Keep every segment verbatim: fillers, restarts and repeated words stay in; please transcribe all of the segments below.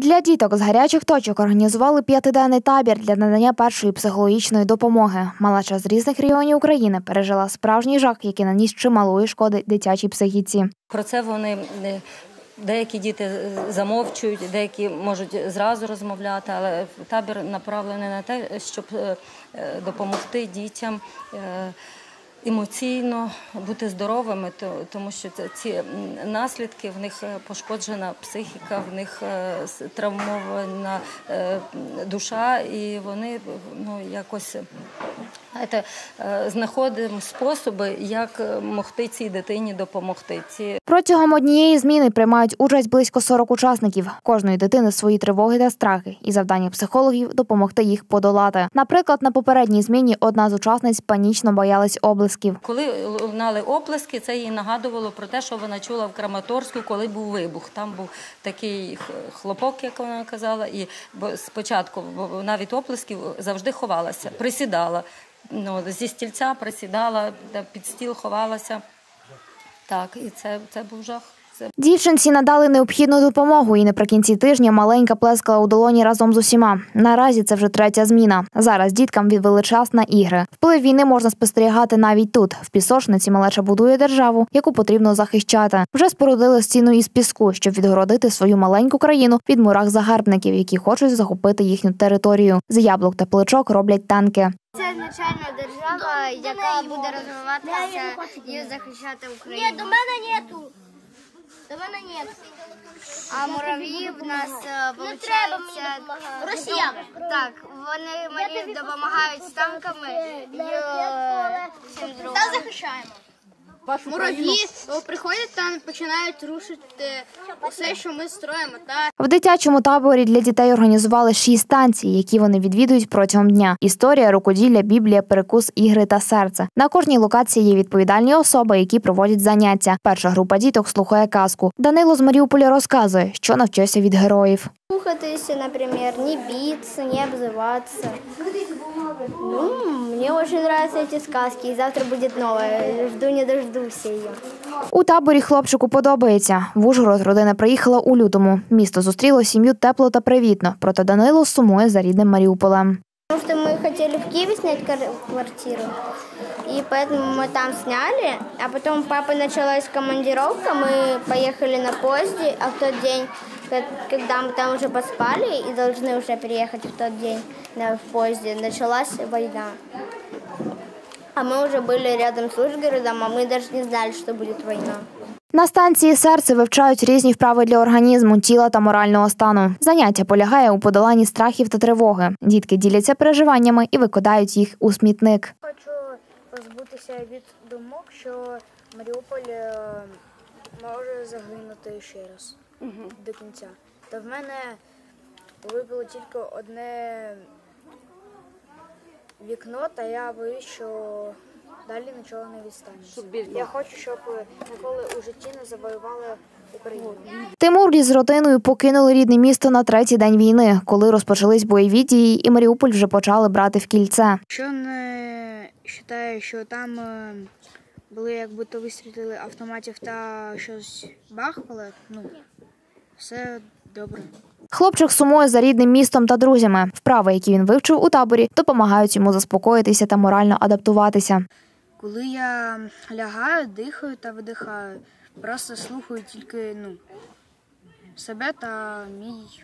Для діток з гарячих точок організували п'ятиденний табір для надання першої психологічної допомоги. Малеча з різних регіонів України пережила справжній жах, який наніс чималої шкоди дитячій психіці. Про це вони, деякі діти замовчують, деякі можуть зразу розмовляти, але табір направлений на те, щоб допомогти дітям емоційно бути здоровими, тому що ці наслідки, в них пошкоджена психіка, в них травмована душа, і вони ну, якось знаєте, знаходимо способи, як могти цій дитині допомогти. Ці... Протягом однієї зміни приймають участь близько сорок учасників. Кожної дитини свої тривоги та страхи, і завдання психологів – допомогти їх подолати. Наприклад, на попередній зміні одна з учасниць панічно боялась облисків. Коли лунали оплески, це їй нагадувало про те, що вона чула в Краматорську, коли був вибух. Там був такий хлопок, як вона казала, і спочатку навіть оплесків завжди ховалася, присідала. Ну, зі стільця присідала, під стіл ховалася. Так, і це, це був жах. Дівчинці надали необхідну допомогу, і наприкінці тижня маленька плескала у долоні разом з усіма. Наразі це вже третя зміна. Зараз діткам відвели час на ігри. Вплив війни можна спостерігати навіть тут. В пісочниці малеча будує державу, яку потрібно захищати. Вже спорудили стіну із піску, щоб відгородити свою маленьку країну від мурах-загарбників, які хочуть захопити їхню територію. З яблук та плечок роблять танки. Це звичайна держава, яка буде розвиватися і захищати Україну. Ні, до мене нету. До мене ні. А мурав'ї в нас, виходить, росіяни. Так, вони мені допомагають з танками і всім другим. Та захищаємо. Мурав'ї приходять там, починають рушити усе, що ми строїмо. В дитячому таборі для дітей організували шість станцій, які вони відвідують протягом дня. Історія, рукоділля, біблія, перекус, ігри та серце. На кожній локації є відповідальні особи, які проводять заняття. Перша група діток слухає казку. Данило з Маріуполя розказує, що навчився від героїв. Слухатися, наприклад, не битися, не обзиватися. Ну, мені дуже подобаються ці сказки, і завтра буде нова. Жду не дождуся її. У таборі хлопчику подобається. В Ужгород родина приїхала у лютому. Місто зустріло сім'ю тепло та привітно, проте Данило сумує за рідним Маріуполем. Тому що ми хотіли в Києві зняти квартиру, і тому ми там зняли, а потім папа почалась командировка, ми поїхали на поїзді, а в той день, когда мы там уже поспали и должны уже приехать в тот день в поезде, началась война. А мы уже были рядом с Ужгородом, а мы даже не знали, что будет война. На станції «Серце» вивчають різні вправи для організму, тіла та морального стану. Заняття полягає у подоланні страхів та тривоги. Дітки діляться переживаннями і викидають їх у смітник. Хочу позбутися від думок, що Маріуполь може загинути ще раз. Угу. До кінця. Та в мене вибило тільки одне вікно, та я боюсь, що далі нічого не відстанеться. Я хочу, щоб ніколи у житті не завоювали Україну. Тимур із родиною покинули рідне місто на третій день війни, коли розпочались бойові дії, і Маріуполь вже почали брати в кільце. Що не вважаю, що там були як будто вистрілили автоматів та щось бахало, ну, все добре. Хлопчик сумує за рідним містом та друзями. Вправи, які він вивчив у таборі, допомагають йому заспокоїтися та морально адаптуватися. Коли я лягаю, дихаю та видихаю, просто слухаю тільки ну, себе та мій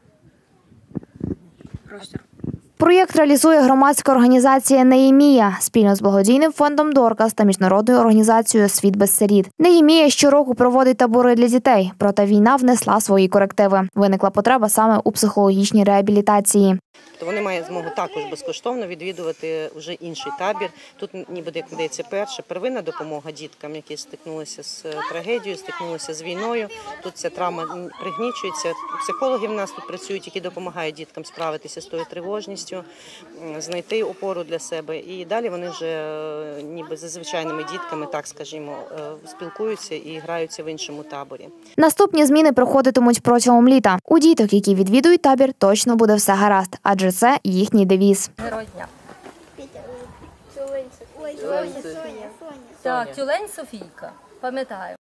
простір. Проєкт реалізує громадська організація «Неємія» спільно з благодійним фондом «Доркас» та міжнародною організацією «Світ без сиріт». «Неємія» щороку проводить табори для дітей, проте війна внесла свої корективи. Виникла потреба саме у психологічній реабілітації. То вони мають змогу також безкоштовно відвідувати вже інший табір. Тут ніби як видається перша первинна допомога діткам, які стикнулися з трагедією, стикнулися з війною. Тут ця травма пригнічується. Психологи в нас тут працюють, які допомагають діткам справитися з тою тривожністю, знайти опору для себе. І далі вони вже ніби за звичайними дітками, так скажімо, спілкуються і граються в іншому таборі. Наступні зміни проходитимуть протягом літа. У діток, які відвідують табір, точно буде все гаразд, адже це їхній девіз. Герой дня. Тюлень Софія. Так, Тюлень Софійка, пам'ятаю.